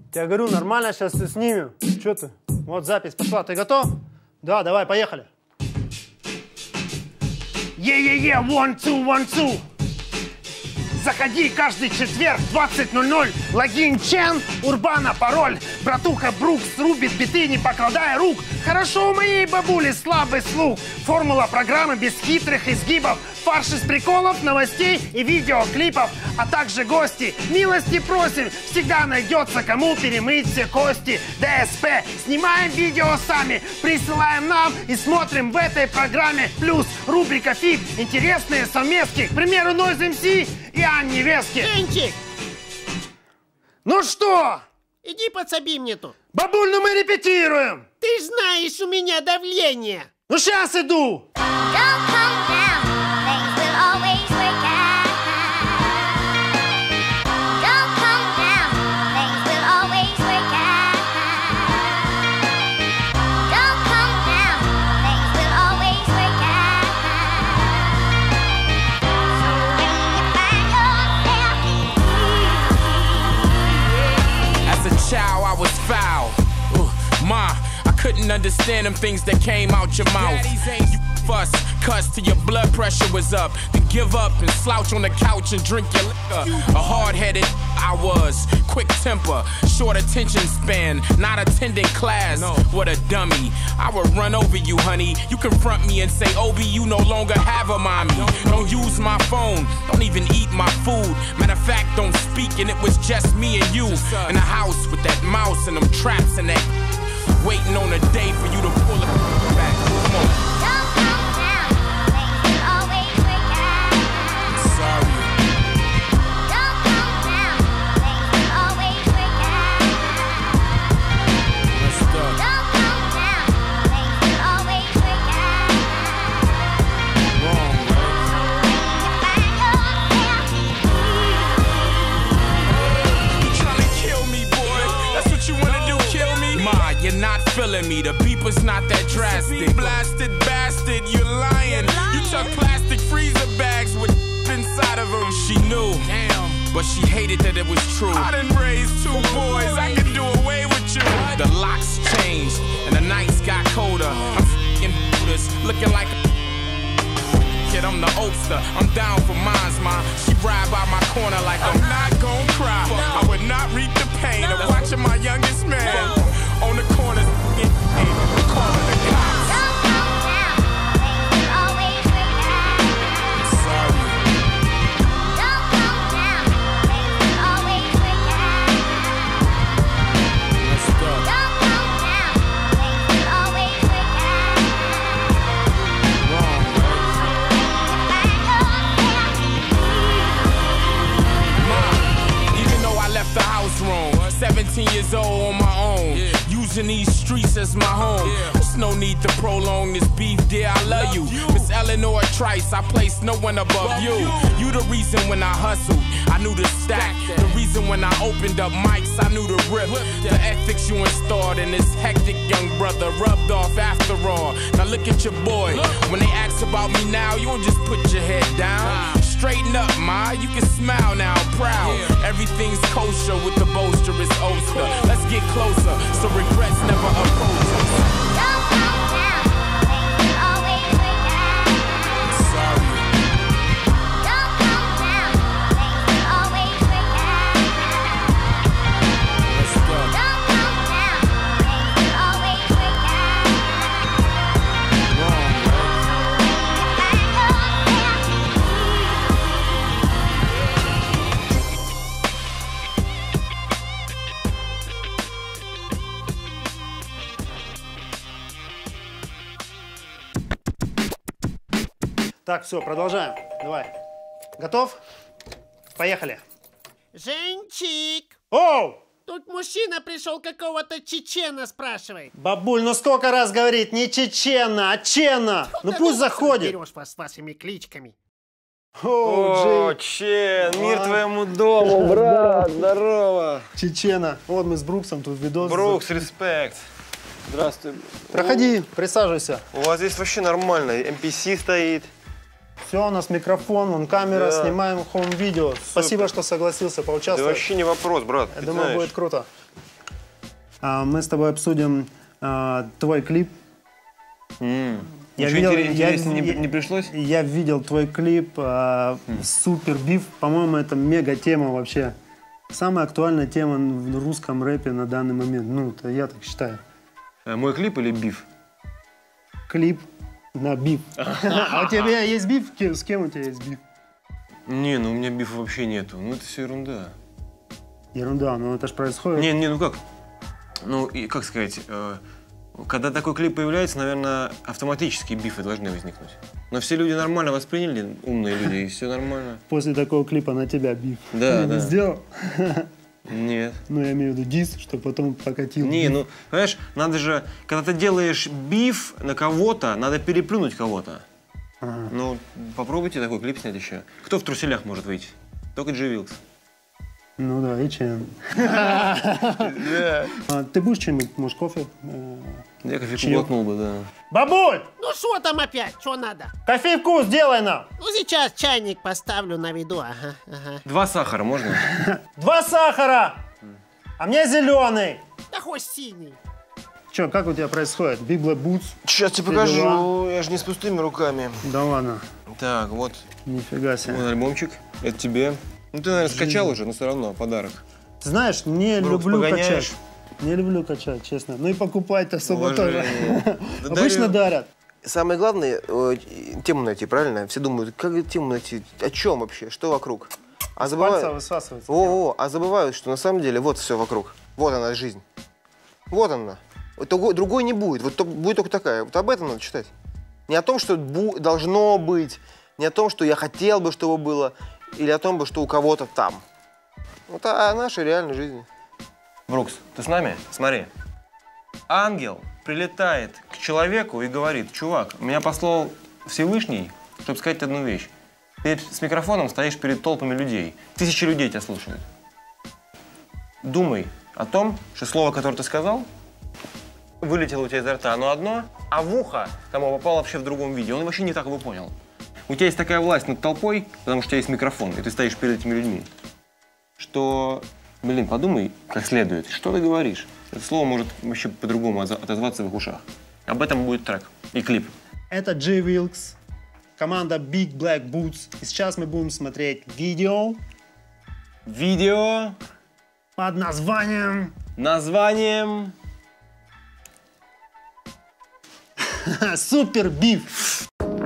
Я говорю, нормально, сейчас все снимем. Че ты? Вот запись пошла. Ты готов? Да, давай, поехали. Е-е-е, 1, 2, 1, 2. Заходи каждый четверг в 20:00. Логин Чен, Урбана, пароль. Братуха Брукс рубит биты, не покладая рук. Хорошо у моей бабули слабый слух. Формула программы без хитрых изгибов. Фарш из приколов, новостей и видеоклипов. А также гости. Милости просим. Всегда найдется кому перемыть все кости. ДСП. Снимаем видео сами. Присылаем нам и смотрим в этой программе. Плюс рубрика ФИП. Интересные совместки. К примеру, Noise MC и Анне Вески. Денчик, Ну что? иди подсоби мне тут. Бабуль, ну мы репетируем. Ты ж знаешь, у меня давление. Ну сейчас иду. Don't come down, things will always work out. Don't come down, things will always work out. Don't come down, things will always work out. So when you find yourself in As a child, I was foul. Ma, I couldn't understand them things that came out your mouth. You fuss, cuss till your blood pressure was up. Then give up and slouch on the couch and drink your liquor. A hard-headed I was, quick temper, short attention span, not attending class. What a dummy. I would run over you, honey. You confront me and say, Obi, you no longer have a mommy. Don't use my phone, don't even eat my food. Matter of fact, don't speak, and it was just me and you in the house with that mouse and them traps and that. Waiting on a day for you to pull it back. Come on. Don't come down, things will always work out. Sorry. Don't come down, things will always work out. Messed up. Don't come down, things will always work out. Wrong, Find yourself You trying to kill me, boy? That's what you wanna do, kill me? Ma, you're not feeling me. The beeper's not that drastic. Blasted bastard, you're lying. You took plastic freezer bags with inside of them. She knew, but she hated that it was true. I done raised 2 boys. I could do away with you. The locks changed and the nights got colder. I'm f***ing this, looking like a kid. I'm the oldster. I'm down for mines, ma. She ride by my corner like I'm not gon' cry. I would not reap the pain of watching my youngest man on the corner calling the cops. Don't come down, things will always work out. Sorry. Don't come down, things will always work out. Messed up. Don't come down, things will always work out. Wrong, Ma, even though I left the house wrong, 17 years old on my own, using these streets as my home. There's no need to prolong this beef, dear, I love you. Miss Eleanor Trice, I place no one above you. You the reason when I hustled, I knew to stack. The reason when I opened up mics, I knew to rip. The ethics you installed in this hectic young brother rubbed off after all. Now look at your boy. When they ask about me now, you don't just put your head down. Straighten up, ma, you can smile now, proud. Everything's kosher with the boisterous Oster. Let's get closer, so regrets never approach us. Don't come down, things will always work out. Sorry. Don't come down, things will always work out. Messed up. Don't come down, things will always work out. Wrong, Так, все, продолжаем. Давай. Готов? Поехали. Женчик, Оу! тут мужчина пришел какого-то чечена спрашивает. Бабуль, ну сколько раз говорить, не чечена, а чена. Ну пусть заходит. Берешь вас с вашими кличками. О, Чен, мир твоему дому, брат, здорово. Чечена. Вот мы с Бруксом тут видос. Брукс, респект. Здравствуй. Проходи, присаживайся. У вас здесь вообще нормально, MPC стоит. Все, у нас микрофон, вон камера, Да. снимаем хоум-видео. Спасибо, что согласился Да поучаствовать. вообще не вопрос, брат. Я ты думаю, знаешь. будет круто. Мы с тобой обсудим твой клип. Ничего интересного не пришлось? Я видел твой клип «Супер биф». По-моему, это мега тема вообще. Самая актуальная тема в русском рэпе на данный момент. Ну, это я так считаю. Мой клип или биф? Клип на биф. А у тебя есть биф? С кем у тебя есть биф? Не, ну у меня бифа вообще нету. Ну это все ерунда. Ерунда, но это ж происходит. Не, ну как? Ну, и как сказать, когда такой клип появляется, наверное, автоматически бифы должны возникнуть. Но все люди нормально восприняли, умные люди, и все нормально. После такого клипа на тебя биф. Да, Ты да. не сделал? Нет. Ну, я имею в виду дис, что потом покатил. Не, биф. ну, понимаешь, надо же, когда ты делаешь биф на кого-то, надо переплюнуть кого-то. Ну, попробуйте такой клип снять еще. Кто в труселях может выйти? Только G-Wilks. Ну да, и чем? Ты будешь что-нибудь, может, кофе? Я кофейку Чаёк? глотнул бы, да. Бабуль, Ну что там опять? Что надо? кофейку сделай нам. Ну сейчас чайник поставлю на виду, ага. 2 сахара можно? 2 сахара, а мне зеленый. Да хоть синий. Че, как у тебя происходит? Big Black Boots? Сейчас тебе Все покажу, я же не с пустыми руками. Да ладно, Так, вот, нифига себе. вот альбомчик, это тебе. Ну, ты, наверное, скачал уже, но все равно подарок. Ты знаешь, не Брукс, люблю погоняешь? качать. Не люблю качать, честно. Ну и покупать особо тоже. Уважение. Да Обычно дарю. дарят. Самое главное, тему найти, правильно? Все думают, как тему найти, о чем вообще, что вокруг. А Пальца забывают, высасывается. а забывают, что на самом деле вот все вокруг. Вот она жизнь. Вот она. Вот другой не будет, вот будет только такая. Вот об этом надо читать. Не о том, что должно быть, не о том, что я хотел бы, чтобы было, или о том, что у кого-то там. Вот о нашей реальной жизни. Брукс, ты с нами? Смотри. Ангел прилетает к человеку и говорит: чувак, меня послал Всевышний, чтобы сказать одну вещь. Ты с микрофоном стоишь перед толпами людей. 1000 людей тебя слушают. Думай о том, что слово, которое ты сказал, вылетело у тебя изо рта, оно одно, а в ухо тому попало вообще в другом виде. Он вообще не так его понял. У тебя есть такая власть над толпой, потому что у тебя есть микрофон, и ты стоишь перед этими людьми, что, блин, подумай как следует, что ты говоришь. Это слово может вообще по-другому отозваться в их ушах. Об этом будет трек и клип. Это G-Wilks, команда Big Black Boots. И сейчас мы будем смотреть видео Видео под названием названием «Супер биф».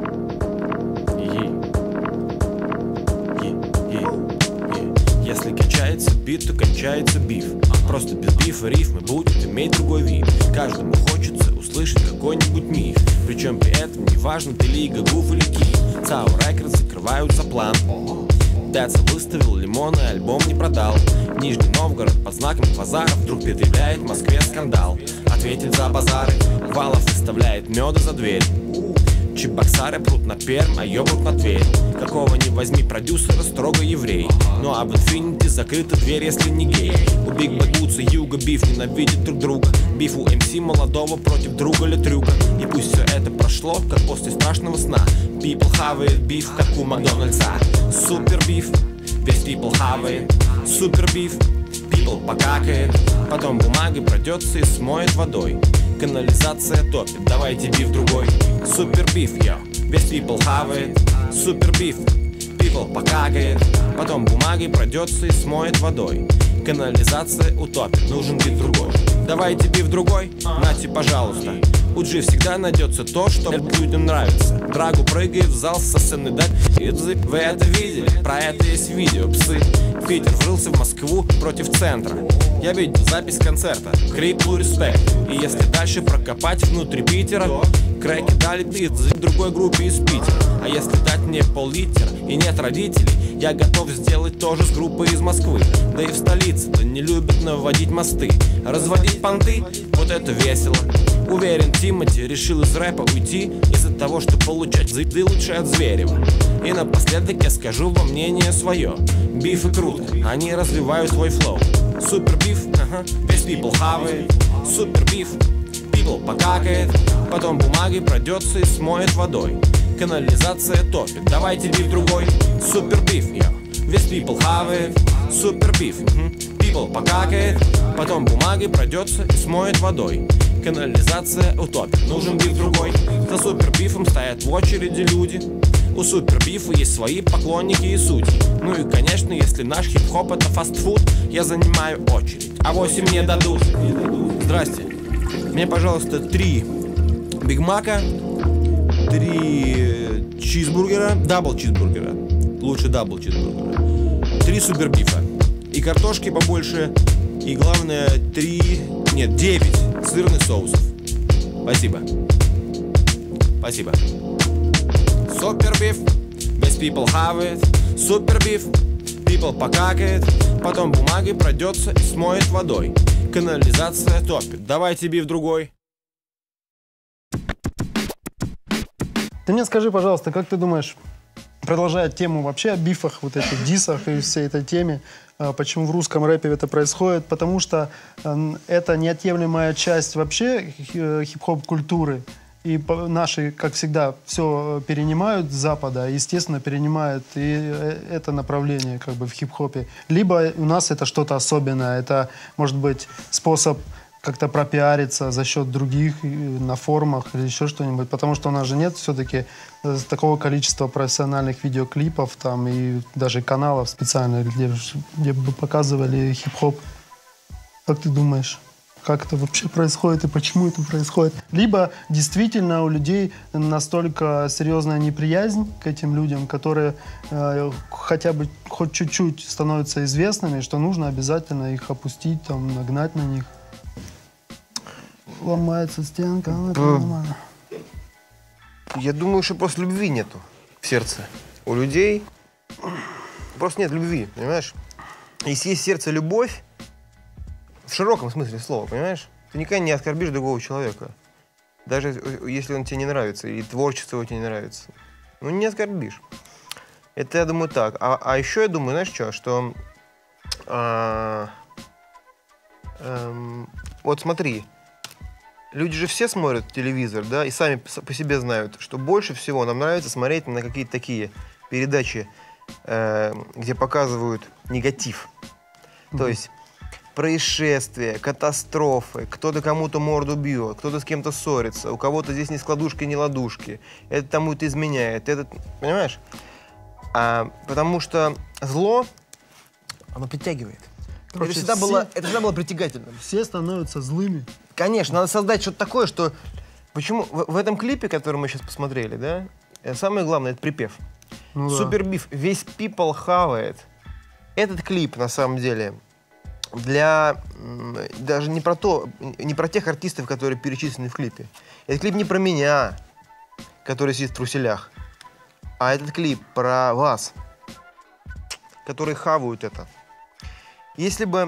Если качается бит, то качается биф. Просто без бифа рифмы будет иметь другой вид. Каждому хочется услышать какой-нибудь миф. Причем при этом не важно, ты лига, гуф или киев. ЦАО Рекордс закрывают за план. Дэдса выставил лимон и альбом не продал. Нижний Новгород под знаком базара вдруг предъявляет в Москве скандал. Ответить за базары, Валов выставляет меда за дверь. Чебоксары прут на Пермь, а ёбрут на Тверь. Какого ни возьми продюсера, строго еврей. Ну а в Infinity закрыта дверь, если не гей. У Big Black Boots и Юга биф ненавидит друг друга. Биф у МС молодого против друга или трюка. И пусть все это прошло, как после страшного сна. People хавает биф, как у Макдональдса. Супер биф, весь people хавает. Супер биф, people покакает. Потом бумагой пройдется и смоет водой. Канализация топит, давайте биф другой. Супер биф, йо, весь people хавает. Супер биф, people покакает. Потом бумагой пройдется и смоет водой. Канализация утопит, нужен биф другой. Давайте биф другой, нате, пожалуйста. У G всегда найдется то, что людям нравится. Драгу прыгает в зал со сцены дать. Вы это видели? Про это есть видео, псы. Питер врылся в Москву против центра. Я видел запись концерта, криплу респект. И если дальше прокопать внутри Питера, крэки дали бит в другой группе из Питера. А если дать мне пол-литера и нет родителей, я готов сделать тоже с группой из Москвы. Да и в столице-то не любят наводить мосты. Разводить понты, вот это весело. Уверен, Тимати решил из рэпа уйти из-за того, что получать зайды лучше от Зверева. И напоследок я скажу вам мнение свое. Бифы круто, они развивают свой флоу. Супер биф, весь people хавает. Супер биф, people покакает. Потом бумагой пройдется и смоет водой. Канализация топит, давайте биф другой. Супер биф, весь people хавает. Супер биф, people People покакает, потом бумагой пройдется и смоет водой. Канализация утопит, нужен биф другой. За супербифом стоят в очереди люди. У супербифа есть свои поклонники и судьи. Ну и конечно, если наш хип-хоп это фастфуд, я занимаю очередь, а 8 мне дадут. Здрасте, мне, пожалуйста, 3 Биг Мака, 3 чизбургера, дабл чизбургера, лучше дабл чизбургера, 3 супербифа и картошки побольше, и главное 9 сырных соусов. Спасибо. Спасибо. Супербиф, весь people have it. Супербиф, people покакает, потом бумагой пройдется и смоет водой. Канализация топит. Давайте биф другой. Ты мне скажи, пожалуйста, как ты думаешь, продолжая тему вообще о бифах, вот этих дисах и всей этой теме, почему в русском рэпе это происходит? Потому что это неотъемлемая часть вообще хип-хоп культуры. И наши, как всегда, все перенимают с Запада, естественно, перенимают и это направление как бы в хип-хопе. Либо у нас это что-то особенное, это может быть способ как-то пропиариться за счет других на форумах или еще что-нибудь, потому что у нас же нет все-таки такого количества профессиональных видеоклипов там и даже каналов специальных, где бы показывали хип-хоп. Как ты думаешь? Как это вообще происходит и почему это происходит? Либо действительно у людей настолько серьезная неприязнь к этим людям, которые хотя бы хоть чуть-чуть становятся известными, что нужно обязательно их опустить, там, нагнать на них. Ломается стенка, это нормально. Я думаю, что просто любви нету в сердце. У людей просто нет любви, понимаешь? Если есть в сердце любовь, в широком смысле слова, понимаешь? Ты никогда не оскорбишь другого человека. Даже если он тебе не нравится, и творчество его тебе не нравится. Ну, не оскорбишь. Это, я думаю, так. А еще я думаю, знаешь что? Вот смотри. Люди же все смотрят телевизор, да, и сами по себе знают, что больше всего нам нравится смотреть на какие-то такие передачи, где показывают негатив. То есть происшествия, катастрофы, кто-то кому-то морду бьет, кто-то с кем-то ссорится, у кого-то здесь ни складушки, ни ладушки, этот тому-то изменяет, этот, понимаешь? Потому что зло, оно притягивает. Короче, это всегда было притягательным. Все становятся злыми. Конечно, надо создать что-то такое, что... Почему в этом клипе, который мы сейчас посмотрели, да, самое главное — это припев. Ну, да. Супербиф, весь people хавает. Этот клип, на самом деле, для... Даже не про тех артистов, которые перечислены в клипе. Этот клип не про меня, который сидит в труселях, а этот клип про вас, которые хавают это. Если бы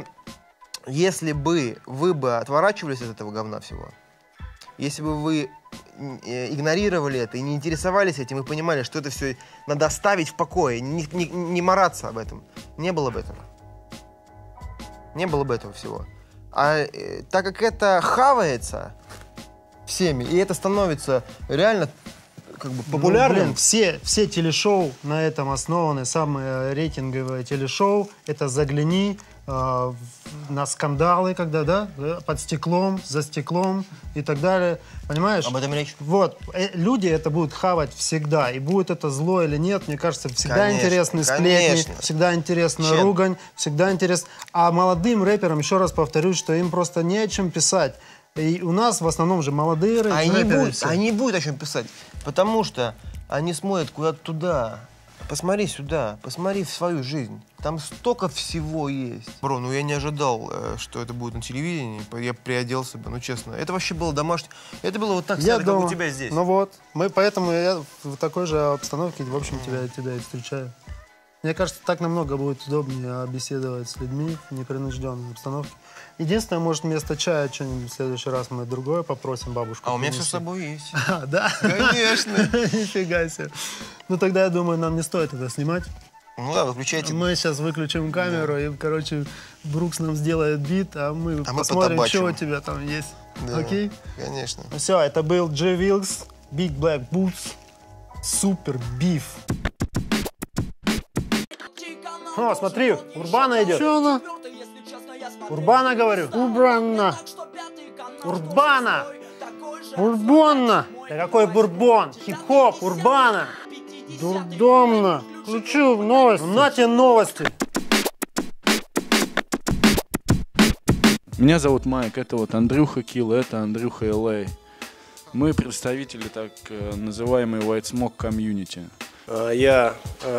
вы бы отворачивались от этого говна всего, если бы вы игнорировали это и не интересовались этим, и понимали, что это все надо оставить в покое, не мараться об этом, не было бы этого. Не было бы этого всего. Так как это хавается всеми, и это становится реально как бы популярным. Ну, блин, все телешоу на этом основаны, самые рейтинговые телешоу, это «Загляни», на скандалы, когда, да, под стеклом, за стеклом и так далее, понимаешь? Об этом речь. Вот, люди это будут хавать всегда, и будет это зло или нет, мне кажется, всегда интересны сплетни, всегда интересна ругань, всегда интересно. А молодым рэперам, еще раз повторюсь, что им просто не о чем писать. И у нас в основном же молодые рэперы. Они будут о чем писать, потому что они смотрят куда-то туда. Посмотри сюда, посмотри в свою жизнь. Там столько всего есть. Бро, ну я не ожидал, что это будет на телевидении. Я приоделся бы, ну честно. Это вообще было домашнее. Это было вот так, как у тебя здесь. Ну вот, поэтому я в такой же обстановке, в общем, тебя и встречаю. Мне кажется, так намного будет удобнее беседовать с людьми в непринужденной обстановке. Единственное, может, вместо чая что-нибудь в следующий раз мы другое попросим бабушку. А у меня все с собой есть. Да? Конечно. Нифига себе. Ну тогда, я думаю, нам не стоит это снимать. Ну да, выключайте. Мы сейчас выключим камеру, и, короче, Брукс нам сделает бит, а мы посмотрим, что у тебя там есть. Да, окей? Конечно. Все, это был J Wilks, Big Black Boots, Super Beef. О, смотри, Урбана идет. Че она? Урбана, говорю. Урбана. Урбана. Бурбонна. Да какой бурбон? Хип-хоп, урбана. Дурдомно. Включу новости. На тебе новости. Меня зовут Майк, это вот Андрюха Килл, это Андрюха Л.А. Мы представители так называемой White Smoke Community. Я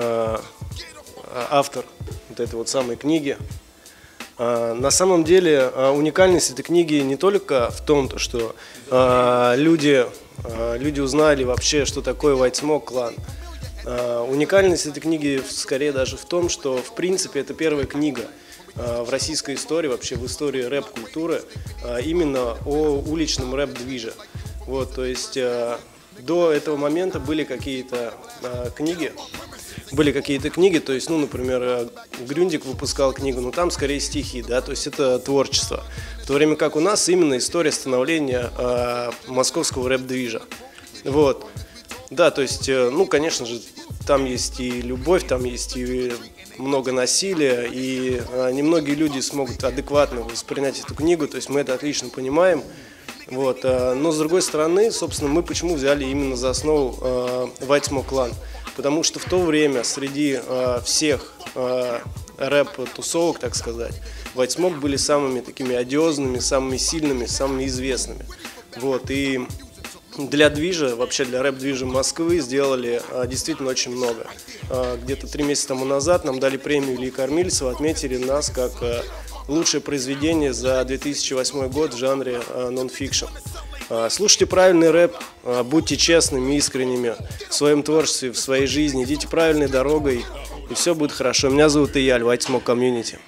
автор вот этой вот самой книги. На самом деле уникальность этой книги не только в том, что люди узнали вообще, что такое White Smoke клан. Уникальность этой книги скорее даже в том, что в принципе это первая книга в российской истории, вообще в истории рэп-культуры, именно о уличном рэп-движе. Вот, то есть до этого момента были какие-то книги, то есть, ну, например, Грюндик выпускал книгу, но там скорее стихи, да, то есть это творчество. В то время как у нас именно история становления московского рэп-движа. Вот. Да, то есть, ну, конечно же, там есть и любовь, там есть и много насилия, и немногие люди смогут адекватно воспринять эту книгу, то есть мы это отлично понимаем. Вот. Но с другой стороны, собственно, мы почему взяли именно за основу White Smoke Clan? Потому что в то время среди всех рэп-тусовок, так сказать, White Smoke были самыми такими одиозными, самыми сильными, самыми известными. Вот. И для движа, вообще для рэп-движа Москвы сделали действительно очень много. Где-то 3 месяца тому назад нам дали премию Ильи Кормильцева, отметили нас как лучшее произведение за 2008 год в жанре нон-фикшн. Слушайте правильный рэп, будьте честными, искренними в своем творчестве, в своей жизни, идите правильной дорогой, и все будет хорошо. Меня зовут Ияль, White Smoke Community.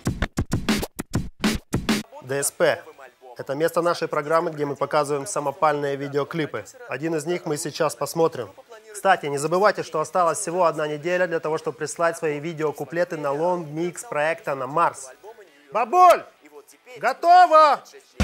ДСП. Это место нашей программы, где мы показываем самопальные видеоклипы. Один из них мы сейчас посмотрим. Кстати, не забывайте, что осталась всего 1 неделя для того, чтобы прислать свои видеокуплеты на лонг-микс проекта на Марс. Бабуль! Готово!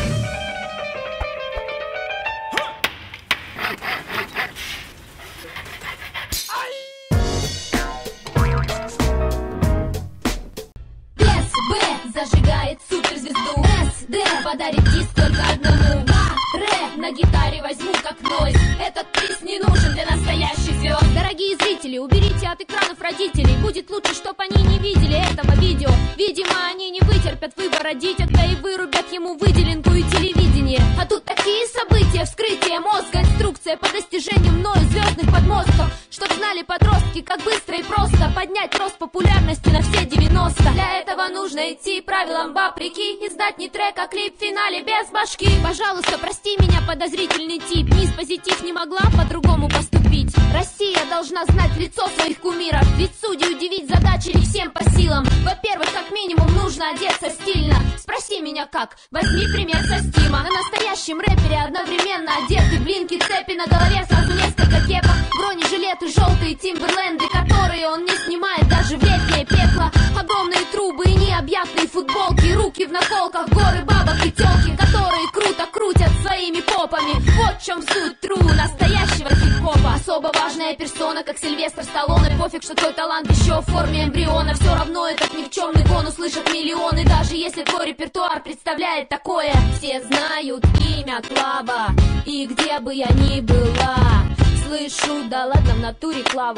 Зажигает суперзвезду. СД подарит диск только одному. Ре на гитаре возьму как нойз. Этот приз не нужен для настоящих звезд. Дорогие зрители, уберите от экранов родителей. Будет лучше, чтоб они не видели этого видео. Видимо, они не вытерпят выбора дитятка и вырубят ему выделенку и телевидение. А тут такие события, вскрытие мозга, инструкция по достижению мною звездных подмостков. Чтоб знали подростки, как быстро и просто поднять рост популярности на все 90. Для этого нужно идти правилам бабрики и сдать не трек, а клип в финале без башки. Пожалуйста, прости меня, подозрительный тип. Мисс Позитив не могла по-другому поступить. Россия должна знать лицо своих кумиров, ведь судьи удивить задачи не всем по силам. Во-первых, как минимум нужно одеться стильно. Спроси меня как, возьми пример со Стима. На настоящем рэпере одновременно одеты блинки, цепи на голове, сразу несколько кепок, бронежилеты желтые, тимберленды, которые он не снимает даже в летнее пекло. Огромные трубы и необъятные футболки, руки в наколках, горы бабок и телки, которые круто крутят своими попами. Вот в чем суть тру настоящего хип-хопа. Особо важная персона, как Сильвестр Сталлоне. Пофиг, что твой талант еще в форме эмбриона. Все равно этот никчемный гон услышат миллионы. Даже если твой репертуар представляет такое. Все знают имя Клава, и где бы я ни была, слышу, да ладно, в натуре Клава.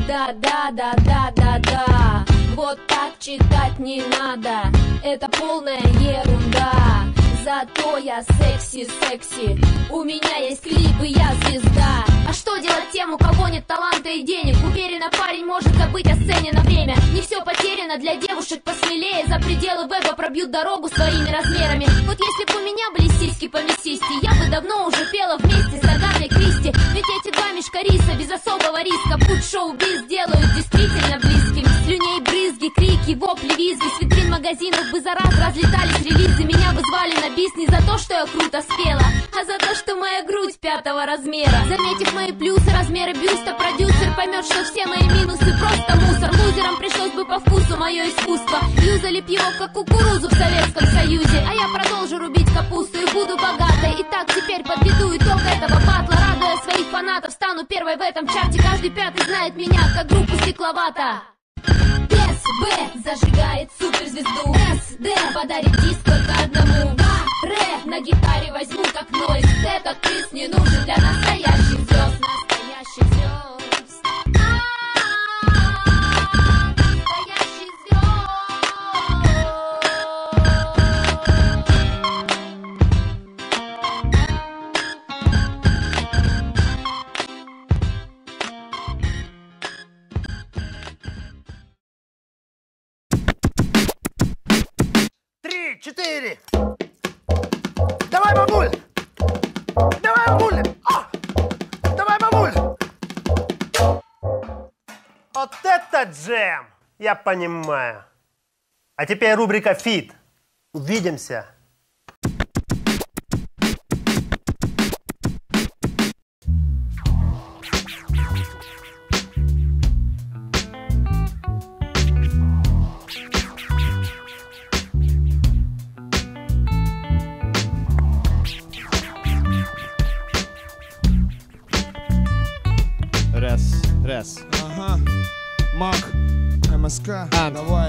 Да. Вот так читать не надо, это полная ерунда. Зато я секси, у меня есть клип и я звезда. А что делать тем, у кого нет таланта и денег? Уверена, парень может забыть о сцене на время. Не все потеряно, для девушек посмелее. За пределы веба пробьют дорогу своими размерами. Вот если бы у меня были сиськи помесисти, я бы давно уже пела вместе с Агатой Кристи. Ведь эти 2 мешка риса без особого риска путь шоу-биз делают действительно близким. Слюней брызги, крики, вопли, визги, с витрин магазинов бы за раз разлетались релизы. Меня бы звали на бис не за то, что я круто спела, а за то, что моя грудь 5-го размера. Заметив мои плюсы, размеры бюста, продюсер поймет, что все мои минусы просто мусор. Лузерам пришлось бы по вкусу мое искусство. Юзали б его, как кукурузу в Советском Союзе. А я продолжу рубить капусту и буду богатой. Итак, теперь подведу итог этого батла. Радуя своих фанатов, стану первой в этом чарте. Каждый 5-й знает меня, как группу Стекловата. СБ зажигает суперзвезду. СД подарит диск только одному. А, ре, на гитаре возьму как нойз. Этот приз не нужен для настоящих звезд. Настоящих звезд. Настоящих звезд. Три, четыре. Давай, бабуль. Давай, бабуль. А! Давай, бабуль. Вот это джем. Я понимаю. А теперь рубрика «Фит». Увидимся. Раз. Ага. Мак, МСК, давай.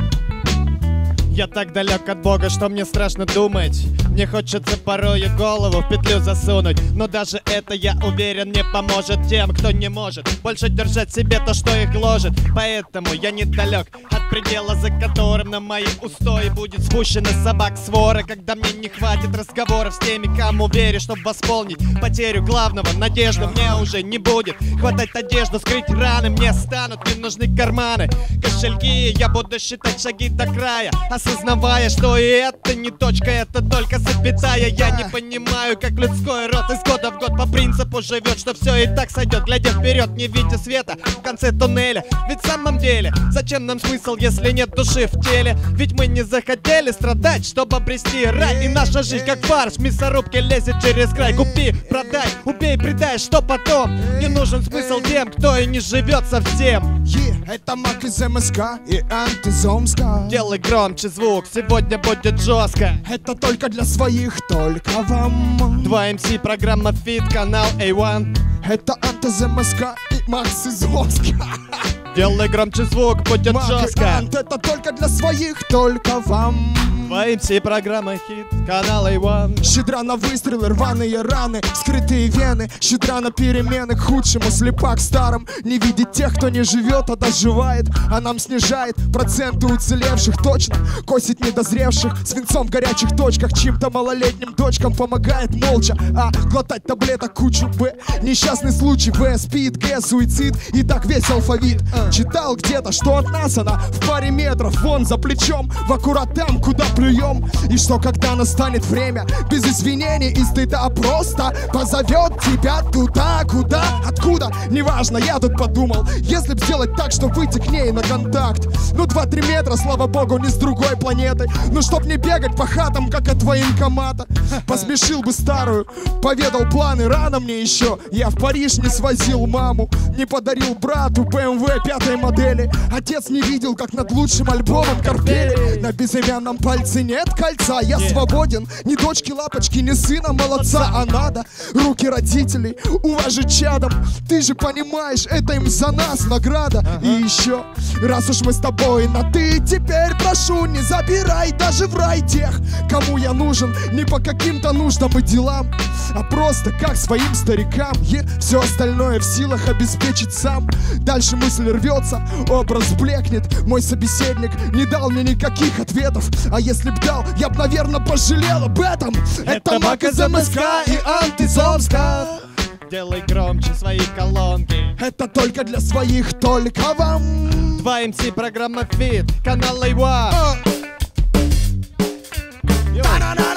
Я так далек от Бога, что мне страшно думать. Мне хочется порою голову в петлю засунуть. Но даже это, я уверен, не поможет тем, кто не может больше держать в себе то, что их гложет. Поэтому я недалек от предела, за которым на мои устои будет спущена собак свора. Когда мне не хватит разговоров с теми, кому верю, чтобы восполнить потерю главного. Надежды мне уже не будет хватать одежду, скрыть раны. Мне станут не нужны карманы, кошельки. Я буду считать шаги до края, осознавая, что и это не точка, это только запятая. Я не понимаю, как людской род из года в год по принципу живет, что все и так сойдет, глядя вперед, не видя света в конце туннеля. Ведь в самом деле, зачем нам смысл, если нет души в теле? Ведь мы не захотели страдать, чтобы обрести рай. И наша жизнь как фарш, в мясорубке лезет через край. Купи, продай, убей, предай, что потом? Не нужен смысл тем, кто и не живет совсем. Это Мак из МСК и Ант из Омска. Делай громче звук, сегодня будет жестко. Это только для своих, только вам. 2 MC, программа Фит, канал A1. Это Ант из МСК и Макс из Омска. Делай громче звук, будет Мак жестко. и Ант, это только для своих, только вам. 2 MC, программа Хит, канал A1. Щедра на выстрелы, рваные раны, скрытые вены. Щедра на перемены, к худшему слепа к старым. Не видит тех, кто не живет, а доживает. А нам снижает проценты уцелевших точно. Косит недозревших свинцом в горячих точках. Чьим-то малолетним дочкам помогает молча. А глотать таблеток кучу Б. Несчастный случай В, СПИД, Г, суицид. И так весь алфавит. Читал где-то, что от нас она в паре метров. Вон за плечом, в аккурат там, куда плюем. И что когда настанет время, без извинений и стыда, просто позовет тебя туда, куда, откуда, неважно, я тут подумал, если б сделать так, что выйти к ней на контакт. Ну 2-3 метра, слава богу, не с другой планеты. Ну чтоб не бегать по хатам, как от военкомата. Посмешил бы старую, поведал планы, рано мне еще. Я в Париж не свозил маму, не подарил брату BMW 5-й модели. Отец не видел, как над лучшим альбомом корпели. На безымянном пальце нет кольца, я свободен. Ни дочки лапочки, ни сына молодца. А надо руки родителей уважить чадом. Ты же понимаешь, это им за нас награда. И еще, раз уж мы с тобой на ты, теперь прошу, не забирай даже в рай тех, кому я нужен. Не по каким-то нуждам и делам, а просто как своим старикам. Все остальное в силах обеспечить сам. Дальше мысль рвется, образ блекнет. Мой собеседник не дал мне никаких ответов. А если б дал, я б, наверное, пожалел об этом. Это Мак из МСК и Ант из Омска. Делай громче свои колонки. Это только для своих, только вам. 2 MC, программа Фит, канал A1.